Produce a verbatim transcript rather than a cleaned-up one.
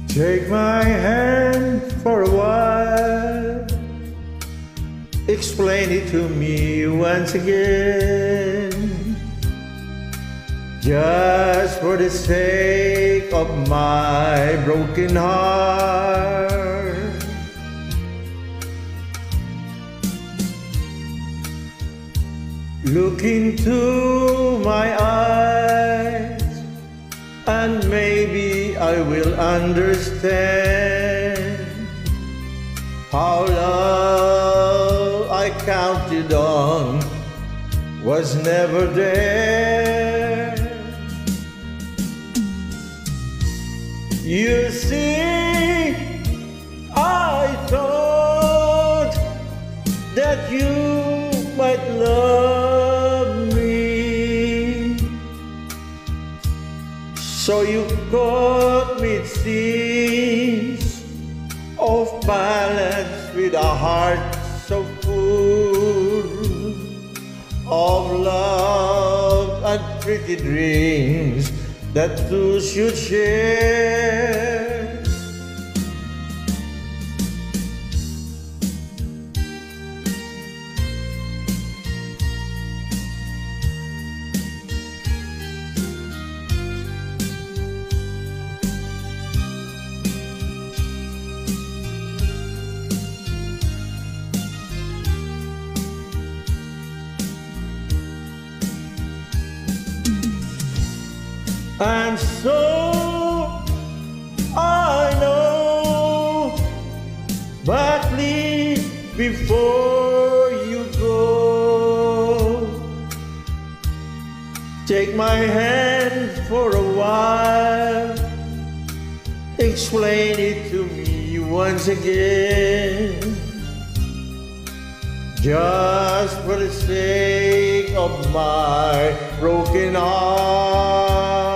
Take my hand for a while, explain it to me once again, just for the sake of my broken heart. Look into my eyes, and maybe I will understand how love I counted on was never there. You see, I thought that you might love me, so you caught me, it seems, off balance with a heart so full of love and pretty dreams that two should share. And so I know, but please, before you go, take my hand for a while, explain it to me once again, just for the sake of my broken heart.